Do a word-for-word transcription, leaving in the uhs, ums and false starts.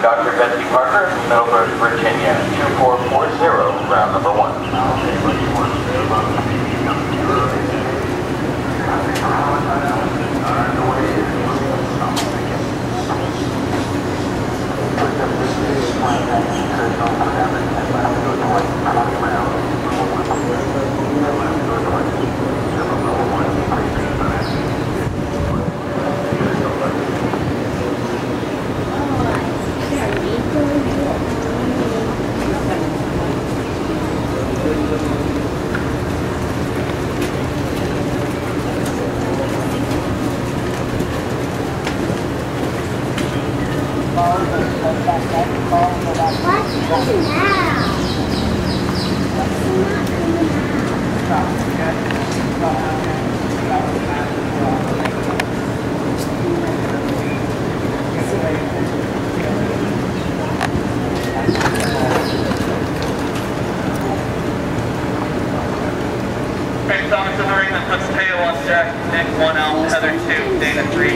Doctor Betsy Parker, Middleburg, Virginia, two four four zero, round number one. Thomas in the ring, that puts Tail on Jack, Nick one out, Heather two, Dana three.